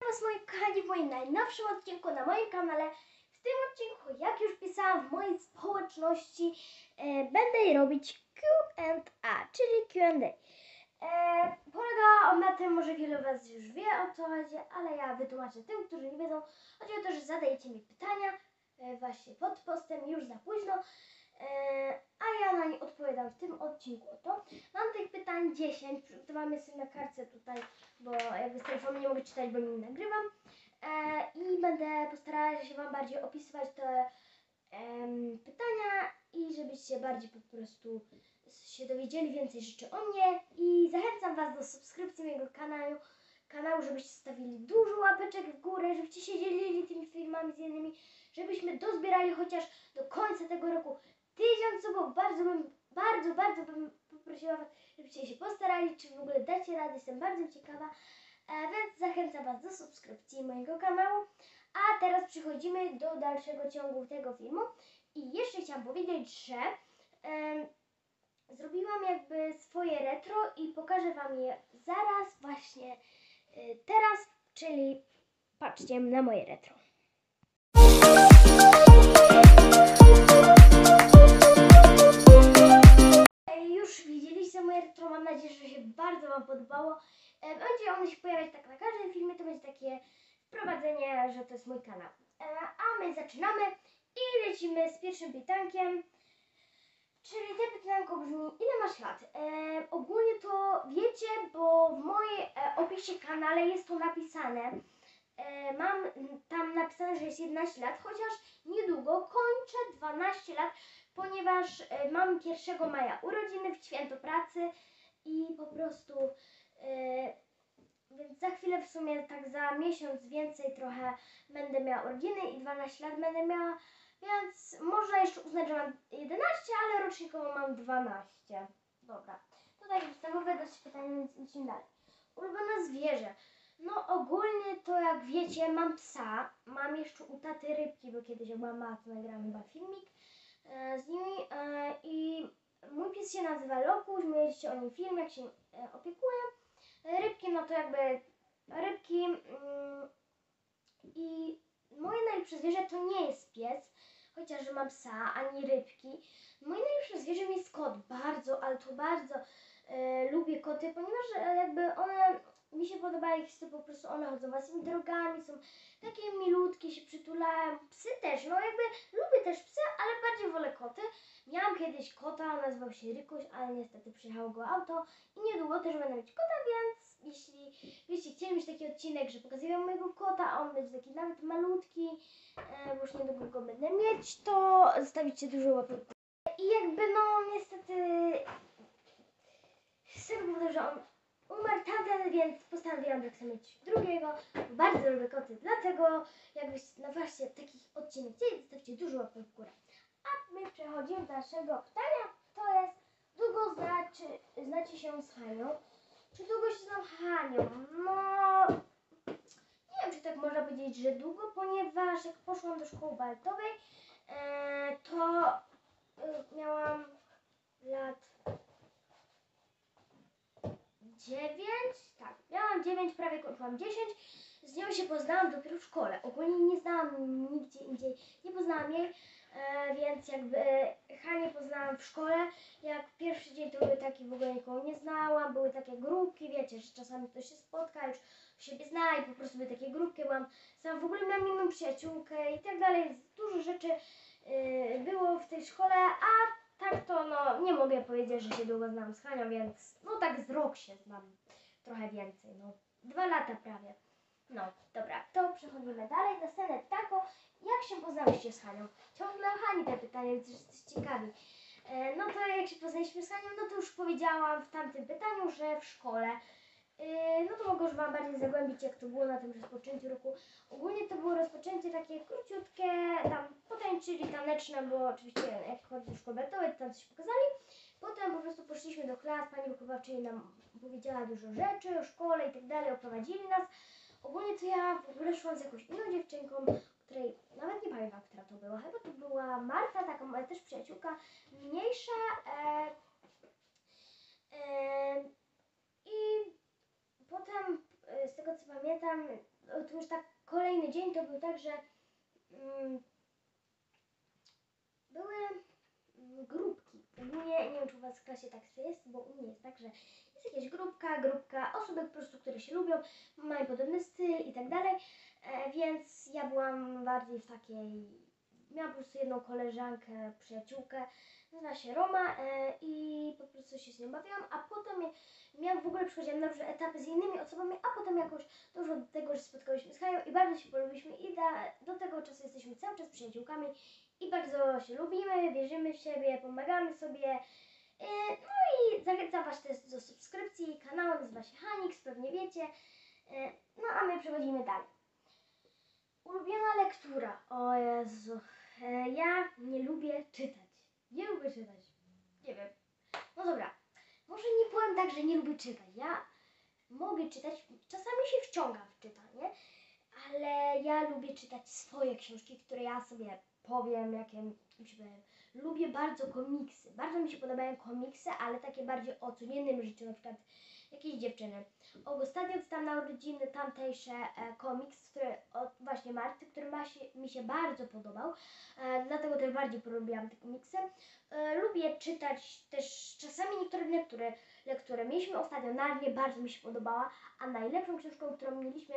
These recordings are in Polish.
Was, moi kochani, w moim najnowszym odcinku na moim kanale. W tym odcinku, jak już pisałam w mojej społeczności, będę robić Q&A, czyli Q&A. Polega on na tym, może wielu Was już wie, o co chodzi, ale ja wytłumaczę tym, którzy nie wiedzą. Chodzi o to, że zadajecie mi pytania właśnie pod postem, już za późno, a ja na nie odpowiadam w tym odcinku. Mam tych pytań 10, przygotowałam je sobie na kartce tutaj, bo jakby z telefonu nie mogę czytać, bo nie nagrywam. I będę postarała się Wam bardziej opisywać te pytania i żebyście bardziej po prostu się dowiedzieli więcej rzeczy o mnie. I zachęcam Was do subskrypcji mojego kanału, żebyście zostawili dużo łapeczek w górę, żebyście się dzielili tymi filmami z innymi, żebyśmy dozbierali chociaż do końca tego roku 1000 subów. Bardzo bym poprosiła Was, żebyście się postarali, czy w ogóle dacie radę, jestem bardzo ciekawa. Więc zachęcam Was do subskrypcji mojego kanału. A teraz przechodzimy do dalszego ciągu tego filmu. I jeszcze chciałam powiedzieć, że zrobiłam jakby swoje retro i pokażę Wam je zaraz właśnie teraz, czyli patrzcie na moje retro. Już widzieliście moje retro, mam nadzieję, że się bardzo Wam podobało. Będzie ono się pojawiać tak na każdym filmie, to będzie takie wprowadzenie, że to jest mój kanał. A my zaczynamy i lecimy z pierwszym pytankiem. Czyli te pytanko brzmi, ile masz lat? Ogólnie to wiecie, bo w mojej opisie kanale jest to napisane. Mam tam napisane, że jest 11 lat, chociaż niedługo kończę 12 lat, ponieważ mam 1 maja urodziny w święto pracy i po prostu, więc za chwilę w sumie tak za miesiąc więcej trochę będę miała urodziny i 12 lat będę miała, więc można jeszcze uznać, że mam 11, ale rocznikowo mam 12. Dobra, to takie podstawowe dość pytanie, więc idźmy dalej. Ulubione zwierzę. No ogólnie to jak wiecie, mam psa, mam jeszcze u taty rybki, bo kiedyś jak byłam mała, to nagrałam chyba filmik z nimi i mój pies się nazywa Lokuś, mieliście o nim film, jak się opiekuję. Rybki, no to jakby rybki i moje najlepsze zwierzę to nie jest pies, chociaż mam psa, ani rybki. Moje najlepsze zwierzę jest kot, bardzo, ale to bardzo lubię koty, ponieważ jakby one mi się podobają, jak to po prostu one chodzą własnymi drogami, są takie milutkie, się przytulają. Psy też, no jakby lubię też psy, ale bardziej wolę koty. Miałam kiedyś kota, nazywał się Rykuś, ale niestety przyjechało go auto i niedługo też będę mieć kota, więc jeśli byście chcieli mieć taki odcinek, że pokazuję mojego kota, a on będzie taki nawet malutki, bo już niedługo go będę mieć, to zostawicie dużo łapek. I jakby no niestety z tego powodu, że on umarł tamten, więc postanowiłam, że chcę mieć drugiego. Bardzo lubię koty, dlatego jakbyście na właśnie takich odcinek chcieli, zostawcie dużo łapek w górę. A my przechodzimy do naszego pytania, to jest długo znacie się z Hanią? Czy długo się znam Hanią? No, nie wiem, czy tak można powiedzieć, że długo, ponieważ jak poszłam do szkoły baletowej, to miałam lat 9, tak, miałam 9, prawie kończyłam 10. Z nią się poznałam dopiero w szkole. Ogólnie nie znałam nigdzie indziej, nie poznałam jej, więc jakby Hanię poznałam w szkole. Jak pierwszy dzień to były takie, w ogóle nikogo nie znałam, były takie grupki, wiecie, że czasami ktoś się spotka, już siebie zna i po prostu były takie grupki, byłam sama, w ogóle miałam inną przyjaciółkę i tak dalej. Dużo rzeczy było w tej szkole, a tak to no nie mogę powiedzieć, że się długo znam z Hanią, więc no tak z rok się znam, trochę więcej, no 2 lata prawie. No dobra, to przechodzimy dalej. Następne pytanko, jak się poznałyście z Hanią? Ciągle o Hani te pytania, więc jesteście ciekawi. No to jak się poznaliśmy z Hanią, no to już powiedziałam w tamtym pytaniu, że w szkole. No to mogę już Wam bardziej zagłębić, jak to było na tym rozpoczęciu roku. Ogólnie to było rozpoczęcie takie króciutkie, tam potańczyli taneczne, bo oczywiście jak chodzę do szkoły baletowej, to tam coś pokazali. Potem po prostu poszliśmy do klas, pani wychowawczyni nam powiedziała dużo rzeczy o szkole i tak dalej, oprowadzili nas. Ogólnie to ja w ogóle szłam z jakąś inną dziewczynką, której nawet nie pamiętam, która to była. Chyba to była Marta, taka moja też przyjaciółka, mniejsza. I potem, z tego co pamiętam, to już tak kolejny dzień to był tak, że były grupki. Ogólnie nie wiem, czy u was w klasie tak jest, bo u mnie jest tak, że jest jakaś grupka osoby po prostu, które się lubią, mają podobny styl i tak dalej, więc ja byłam bardziej w takiej, miałam po prostu jedną koleżankę, przyjaciółkę, nazywa się Roma i po prostu się z nią bawiłam, a potem miałam w ogóle przechodziłam na różne etapy z innymi osobami, a potem jakoś doszło do tego, że spotkałyśmy z Kają i bardzo się polubiliśmy i do tego czasu jesteśmy cały czas przyjaciółkami i bardzo się lubimy, wierzymy w siebie, pomagamy sobie. No i zachęcam was też do subskrypcji kanału, nazywa się Hanix, pewnie wiecie. No a my przechodzimy dalej. Ulubiona lektura. O Jezu. Ja nie lubię czytać. Nie lubię czytać. Nie wiem. No dobra. Może nie powiem tak, że nie lubię czytać. Ja mogę czytać, czasami się wciągam w czytanie, ale ja lubię czytać swoje książki, które ja sobie powiem, jakie mi się podobają. Lubię bardzo komiksy. Bardzo mi się podobają komiksy, ale takie bardziej o codziennym życiu, na przykład jakieś dziewczyny. Ostatnio dostałam na urodziny tamtejsze komiks, który od właśnie Marty, który mi się bardzo podobał, dlatego też bardziej polubiłam te komiksy. Lubię czytać też czasami niektóre lektury. Mieliśmy ostatnio Narnię, bardzo mi się podobała, a najlepszą książką, którą mieliśmy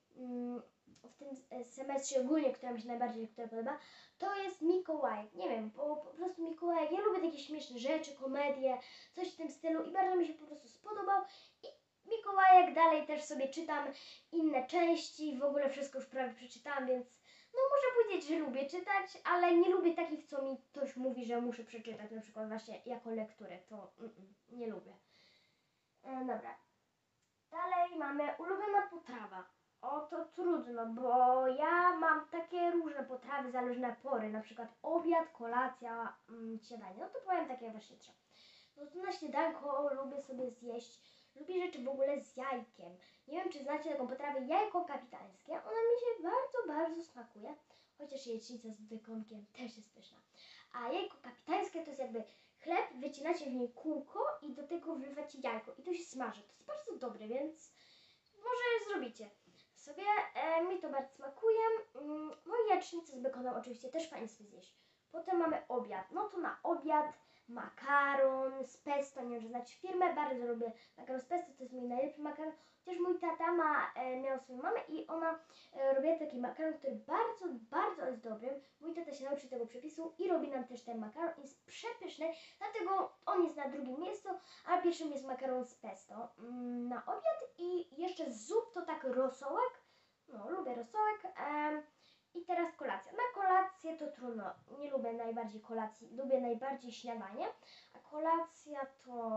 w tym semestrze ogólnie, która mi się najbardziej podoba, to jest Mikołajek. Nie wiem, po prostu Mikołajek. Ja lubię takie śmieszne rzeczy, komedie, coś w tym stylu i bardzo mi się po prostu spodobał. I Mikołajek dalej też sobie czytam inne części, w ogóle wszystko już prawie przeczytałam, więc no muszę powiedzieć, że lubię czytać, ale nie lubię takich, co mi ktoś mówi, że muszę przeczytać, na przykład właśnie jako lekturę, to nie lubię. Dobra. Dalej mamy ulubiona potrawa. O, to trudno, bo ja mam takie różne potrawy zależne na pory, na przykład obiad, kolacja, śniadanie. No to powiem takie właśnie trzy. No to na śniadanko lubię sobie zjeść, lubię rzeczy w ogóle z jajkiem. Nie wiem, czy znacie taką potrawę jajko kapitańskie. Ona mi się bardzo, bardzo smakuje. Chociaż jajecznica z bekonkiem też jest pyszna. A jajko kapitańskie to jest jakby chleb, wycinacie w niej kółko i do tego wlewacie jajko i to się smaży. To jest bardzo dobre, więc może zrobicie sobie. Mi to bardzo smakuje. No i jajecznicę z bekonem oczywiście też fajnie sobie zjeść. Potem mamy obiad. No to na obiad makaron z pesto. Nie wiem, czy znacie firmę. Bardzo lubię makaron z pesto. To jest mój najlepszy makaron. Chociaż mój tata miał swoją mamę i ona robiła taki makaron, który bardzo, bardzo jest dobry. Mój tata się nauczył tego przepisu i robi nam też ten makaron. Jest przepyszny, dlatego on jest na drugim miejscu, a pierwszym jest makaron z pesto na obiad i jeszcze z zup to tak rosołek. No, lubię rosołek. I teraz kolacja. Na kolację to trudno. Nie lubię najbardziej kolacji. Lubię najbardziej śniadanie. A kolacja to...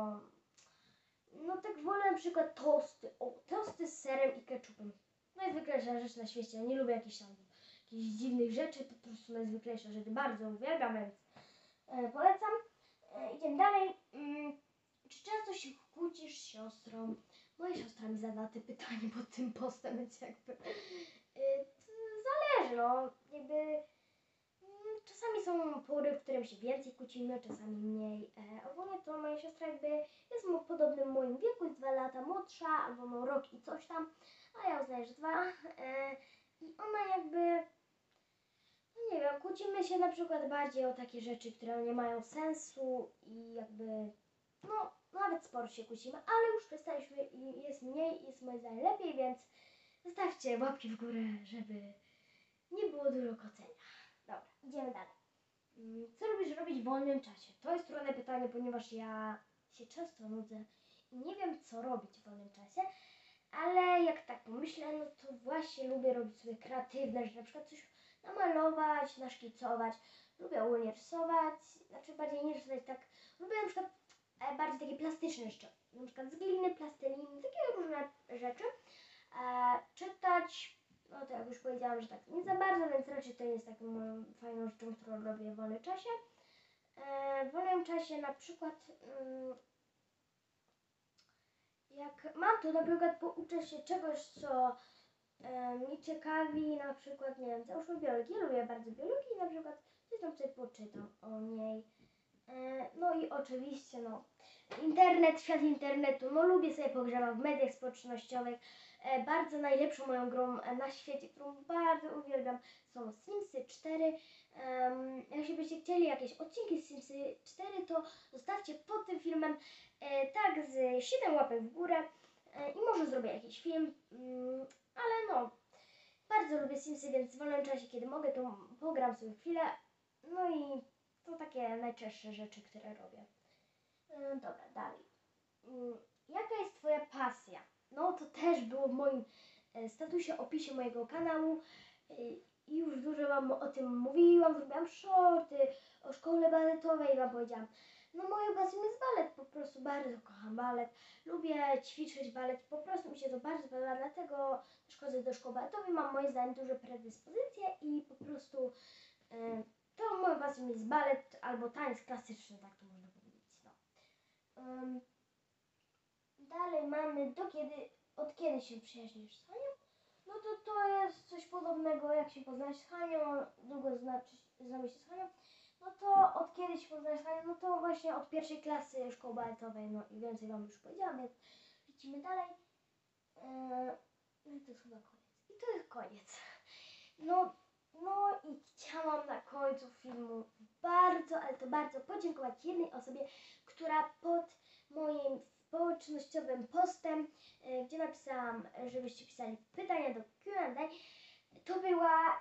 No tak wolę na przykład tosty. O, tosty z serem i ketchupem. Najzwyklejsza rzecz na świecie. Ja nie lubię jakichś dziwnych rzeczy. To po prostu najzwyklejsza rzecz. Bardzo uwielbiam, więc polecam. Idziemy dalej. Czy często się kłócisz z siostrą? Moja siostra mi zadała te pytanie pod tym postem, więc jakby... zależy, no. Jakby... Czasami są pory, w którym się więcej kłócimy, czasami mniej. Ogólnie to moja siostra jakby jest w podobnym moim wieku, jest 2 lata młodsza, albo no rok i coś tam, a ja uznaję, że 2. I ona jakby, no nie wiem, kłócimy się na przykład bardziej o takie rzeczy, które nie mają sensu i jakby, no nawet sporo się kłócimy, ale już przestaliśmy i jest mniej, jest moim zdaniem lepiej, więc zostawcie łapki w górę, żeby nie było dużo kłócenia. Dobra, idziemy dalej. Co lubisz robić w wolnym czasie? To jest trudne pytanie, ponieważ ja się często nudzę i nie wiem, co robić w wolnym czasie, ale jak tak pomyślę, no to właśnie lubię robić sobie kreatywne rzeczy, na przykład coś namalować, naszkicować. Lubię ogólnie rysować, znaczy bardziej nie rysować tak, lubię na przykład bardziej takie plastyczne rzeczy, na przykład z gliny, plasteliny, takie różne rzeczy. Czytać, no to jak już powiedziałam, że tak nie za bardzo, więc raczej to jest taką moją fajną rzeczą, którą robię w wolnym czasie. W wolnym czasie na przykład jak mam to na przykład pouczę się czegoś, co mnie ciekawi, na przykład, nie wiem, załóżmy biologii, ja lubię bardzo biologii, na przykład coś tam sobie poczytam o niej. No i oczywiście, no, internet, świat internetu, no lubię sobie pogrzebać w mediach społecznościowych, bardzo najlepszą moją grą na świecie, którą bardzo uwielbiam, są Simsy 4. Jeśli byście chcieli jakieś odcinki z Simsy 4, to zostawcie pod tym filmem tak z 7 łapek w górę i może zrobię jakiś film, ale no, bardzo lubię Simsy, więc w wolnym czasie, kiedy mogę, to pogram sobie chwilę. No i to takie najczęstsze rzeczy, które robię. Dobra, dalej. Jaka jest Twoja pasja? No to też było w moim statusie, opisie mojego kanału. I już dużo Wam o tym mówiłam, zrobiłam shorty o szkole baletowej, Wam powiedziałam. No moją pasją jest balet, po prostu bardzo kocham balet. Lubię ćwiczyć balet, po prostu mi się to bardzo podoba, dlatego też chodzę do szkoły baletowej, mam moim zdaniem duże predyspozycje i po prostu to moją pasją jest balet albo tańc klasyczny, tak to można powiedzieć. No. Dalej mamy od kiedy się przyjaźnisz z Hanią? No to jest coś podobnego jak się poznać z Hanią, długo znamy się z Hanią. No to od kiedy się poznać z Hanią? No to właśnie od pierwszej klasy szkoły baletowej, no i więcej Wam już powiedziałam, więc lecimy dalej. No i to jest chyba koniec. I to jest koniec. No i chciałam na końcu filmu bardzo, ale to bardzo podziękować jednej osobie, która pod moim społecznościowym postem, gdzie napisałam, żebyście pisali pytania do Q&A, to była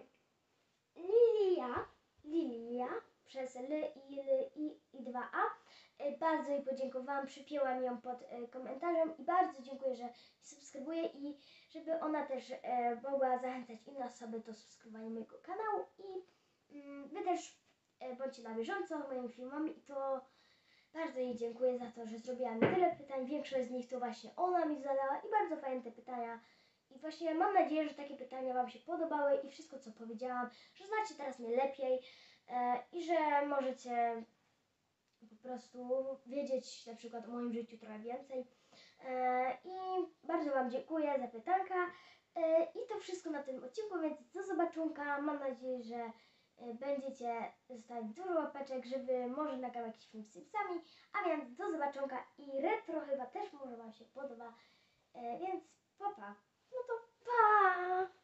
Lilia przez i 2A. Bardzo jej podziękowałam, przypięłam ją pod komentarzem i bardzo dziękuję, że subskrybuje i żeby ona też mogła zachęcać inne osoby do subskrybowania mojego kanału i wy też bądźcie na bieżąco moimi filmami i to bardzo jej dziękuję za to, że zrobiła mi tyle pytań. Większość z nich to właśnie ona mi zadała i bardzo fajne te pytania. I właśnie mam nadzieję, że takie pytania Wam się podobały i wszystko co powiedziałam, że znacie teraz mnie lepiej i że możecie po prostu wiedzieć na przykład o moim życiu trochę więcej. I bardzo Wam dziękuję za pytanka. I to wszystko na tym odcinku, więc do zobaczonka. Mam nadzieję, że będziecie zostawiać dużo łapeczek, żeby może nagrał jakiś film z Simsami. A więc do zobaczonka i retro chyba też może Wam się podoba. Więc pa. No to pa!